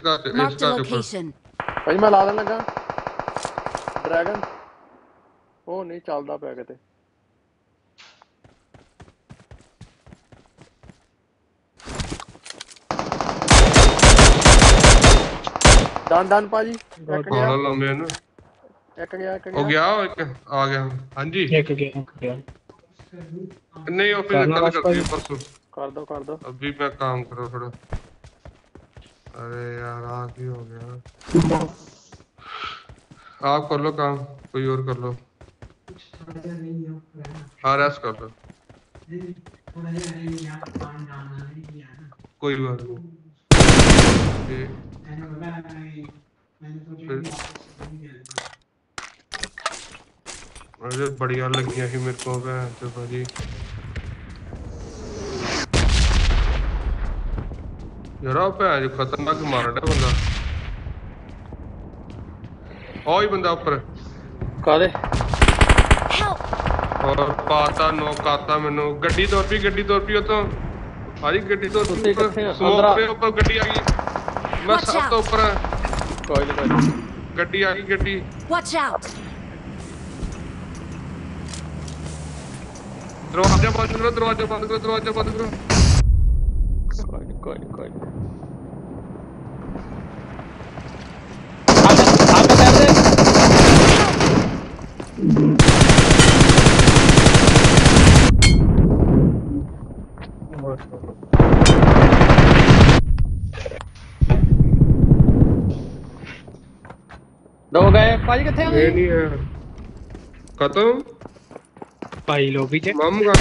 Marked a location. ਭਾਈ ਮੈਂ ਲਾ ਦੇਣ ਲੱਗਾ ਡਰੈਗਨ। ਉਹ ਨਹੀਂ ਚੱਲਦਾ ਪਿਆ ਕਿਤੇ। ਡਨ ਭਾਜੀ। ਇੱਕ ਗਿਆ ਹੋ ਗਿਆ ਇੱਕ ਆ ਗਿਆ। ਹਾਂਜੀ एक गया नहीं ऑफिस कल करती है परसों कर दो अभी मैं काम करो थोड़ा। अरे यार आ की हो गया। आप कर लो काम कोई और कर लो। हाँ रेस्ट कर लो कोई बात नहीं। अरे बढ़िया लगियां ही मेरे को तो भाजी यार भैन जो खतरनाक मार रहा बंदा। ओ ही बंदा ऊपर काले और पाता नो काता मैनू गड्डी तोड़ पी उतो भाजी गड्डी तो स्मोक पे ऊपर गड्डी आ गई। मैं सब तो ऊपर कोई नहीं गड्डी आ गई गड्डी। Watch out. दरवाजा बंद करो कोई नहीं दो गए भाजी किथे हैं? ये नहीं है खत्म भाई लॉबी च मम का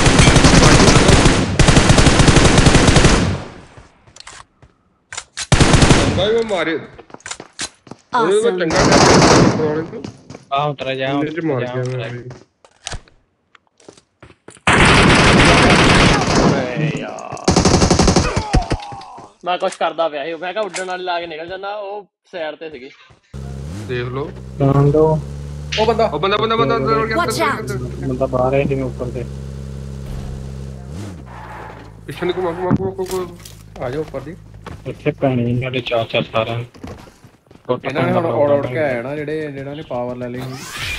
भाई वो मारे वो चंगा करवाने तो आ उतरा जा मुझे मार गया मैं कुछ करदा पिया ਸੀ मैं कहा उड़न वाली ला के निकल जाना वो साइड ते ਸੀਗੀ देख लो जान दो ओ बंदा Watch out. बंदा बाहर है जिन्हें ऊपर से पीछे को आ जाओ ऊपर दी ਇੱਥੇ ਪੈਣੀ ਇਹਨਾਂ ਦੇ ਚਾਰ ਸਾਰਾ ਇਹਨਾਂ ਨੇ ਹੁਣ ਔੜ ਕੇ ਆਇਆ ਨਾ ਜਿਹੜਾ ਨੇ ਪਾਵਰ ਲੈ ਲਈ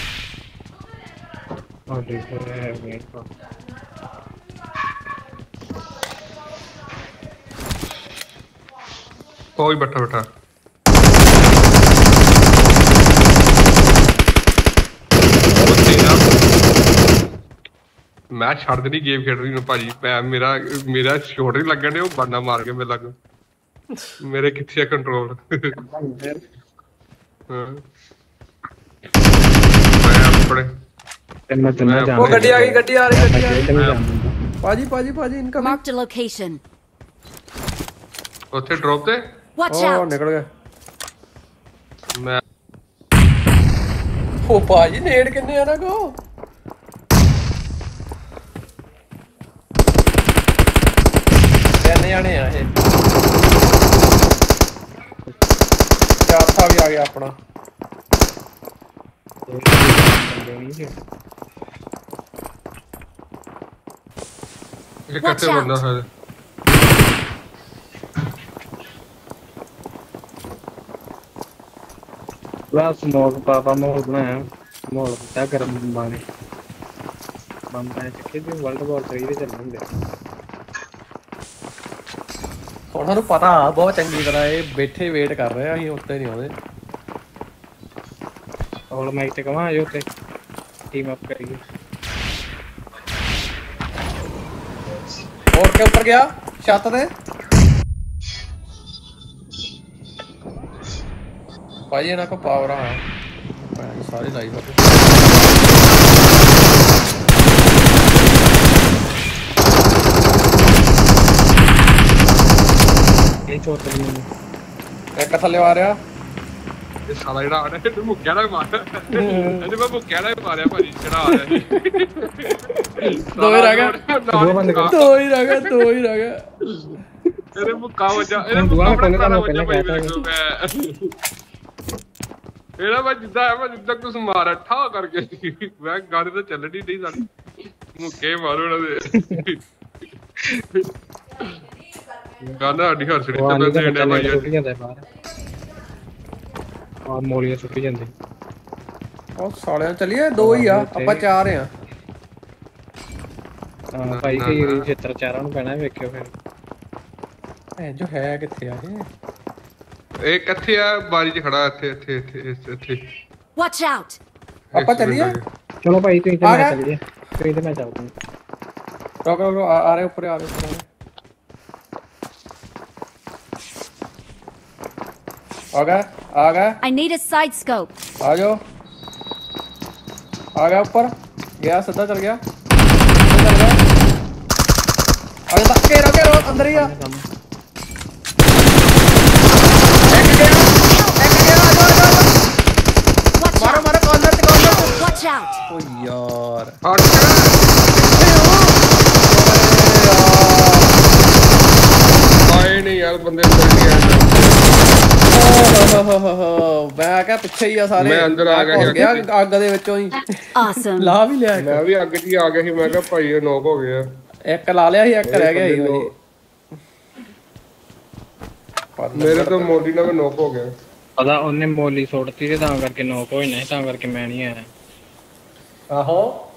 और देखो वेट को कोई बैठा मैं छड़ देनी गेम खेड रही हूं भाजी मेरा शॉट नहीं लगन वो बंदा मार के मेरे लग मेरे किथे कंट्रोल मैं अपने वो गड्डी आ रही पाजी इनका Marked a location. ओथे ड्रॉप ते Watch out. निकल गया मैं ओ पाजी नेड़ किन्ने आ ना को किन्ने आने आ ये चौथा भी आ गया अपना ये कैसे बंदा है बस मोड़ पापा मोड़ बनाया मोड़ क्या कर बंबाने चक्के भी वर्ल्ड वॉर 3 ਦੇ ਚੱਲਣਗੇ ਉਹਨਾਂ ਨੂੰ ਪਤਾ ਬਹੁਤ ਚੰਗੀ ਤਰ੍ਹਾਂ ਇਹ ਬੈਠੇ ਵੇਟ ਕਰ ਰਹੇ ਆ ਅਸੀਂ ਉੱਤੇ ਨਹੀਂ ਆਉਂਦੇ और मैं इतने कहाँ आयो थे टीम अप करेंगे और के ऊपर गया छत पे भाई ਇਹਨਾਂ ਕੋ ਪਾਵਰ ਆ ਸਾਰੀ ਲਾਈਵ ये चोट लगी मुझे ਇੱਕ ਥੱਲੇ ਆ ਰਿਹਾ ਇਹ ਸਾਲਾ ਜਿਹੜਾ ਆ ਰਿਹਾ ਇਹਨੂੰ ਮੁੱਕਿਆ ਨਾ ਮਾਰ ਇਹਨੂੰ ਮੈਂ ਮੁੱਕਿਆ ਨਾ ਮਾਰਿਆ ਭਾਜੀ ਜਿਹੜਾ ਆ ਰਿਹਾ ਦੋ ਹੀ ਰਹਿ ਗਏ ਇਹਦੇ ਮੁੱਕਾ ਵਜਾ ਇਹਦੇ ਦੁਆ ਮੁੱਕਾ ਕਰਨੇ ਪਹਿਲਾਂ ਪਹਿਲਾਂ ਕਹਿਤਾ ਇਹਦਾ ਮੈਂ ਜਿੱਦਾਂ ਕੁਛ ਮਾਰਿਆ ਠਾ ਕਰਕੇ ਮੈਂ ਗਾੜੀ ਤਾਂ ਚੱਲਣੀ ਨਹੀਂ ਸਾਡੀ ਮੁੱਕੇ ਮਾਰੋ ਇਹਨਾਂ ਦੇ ਗੱਲ ਸਾਡੀ ਹਰ ਸਿੜੀ ਉਹ ਤੇ ਆਲੀ ਦਾ ਦੇਣ ਬੱਚਾ ਡਿਆ ਨੇੜੇ ਭਾਈ ਸੁੱਟ ਜਾਂਦਾ ਬਾਹਰ ਆ ਮੋਲੀਆਂ ਸੁੱਟੀ ਜਾਂਦੇ ਉਹ ਸਾਲਿਆਂ ਚੱਲੀਏ ਦੋ ਹੀ ਆ ਆਪਾਂ ਚਾਰ ਆ ਹਾਂ ਭਾਈ ਕਈ ਰੀ ਛੇਤਰ ਚਾਰਾਂ ਨੂੰ ਪੈਣਾ ਵੇਖਿਓ ਫਿਰ ਐ ਜੋ ਹੈ ਕਿੱਥੇ ਆ ਇਹ ਇਹ ਕਿੱਥੇ ਆ ਬਾਰੀ 'ਚ ਖੜਾ ਇੱਥੇ ਇੱਥੇ ਇੱਥੇ ਇੱਥੇ Watch out! ਆਪਾਂ ਚੱਲੀਏ ਚਲੋ ਭਾਈ ਤੁਸੀਂ ਤੇ ਆ ਮੈਂ ਗਿਆ? ਚੱਲੀਏ ਤੁਸੀਂ ਤੇ ਮੈਂ ਚੱਲਦਾ ਰੁਕ ਰੁਕ ਰੁਕ, ਆ ਰਹੇ ਉੱਪਰ ਆ ਰਹੇ ਉੱਪਰ ਆ ਗਿਆ I need a side scope. ਆ ਜਾਓ ਆ ਗਿਆ ਉੱਪਰ ਗਿਆ ਸਿੱਧਾ ਚੱਲ ਗਿਆ ਆ ਜਾ ਧੱਕੇ ਰੋ ਅੰਦਰ ਹੀ ਆ ਇੱਕ ਗਿਆ ਆ ਜਾ Watch ਮਾਰੋ out! ਮਾਰੋ ਕਾਰਨਰ ਤੇ Watch out! ਓ ਯਾਰ ਆਏ ਨਹੀਂ ਯਾਰ ਬੰਦੇ ਅੰਦਰ ਨਹੀਂ ਆਏ ਮੈਂ ਕਿਹਾ ਪਿੱਛੇ ਹੀ ਆ ਸਾਰੇ ਮੈਂ ਅੰਦਰ ਆ ਗਿਆ ਸੀ। ਹੋ ਗਿਆ ਅੱਗ ਦੇ ਵਿੱਚੋਂ ਹੀ Awesome. ਲਾ ਵੀ ਲਿਆ ਇੱਕ। ਮੈਂ ਵੀ ਅੱਗੇ ਜੀ ਆ ਗਿਆ ਸੀ ਮੈਂ ਕਿਹਾ ਭਾਈ ਇਹ ਨੋਕ ਹੋ ਗਿਆ ਇੱਕ ਲਾ ਲਿਆ ਸੀ ਇੱਕ ਰਹਿ ਗਿਆ ਸੀ ਭਾਜੀ ਮੇਰੇ ਤੋਂ ਮੋਦੀ ਨਾਲ ਨੋਕ ਹੋ ਗਿਆ ਪਤਾ ਉਹਨੇ ਮੋਲੀ ਸੁੱਟਤੀ ਤੇ ਤਾਂ ਕਰਕੇ ਨੋਕ ਹੋਈ ਨਹੀਂ ਤਾਂ ਕਰਕੇ ਮੈਂ ਨਹੀਂ ਆਇਆ ਆਹੋ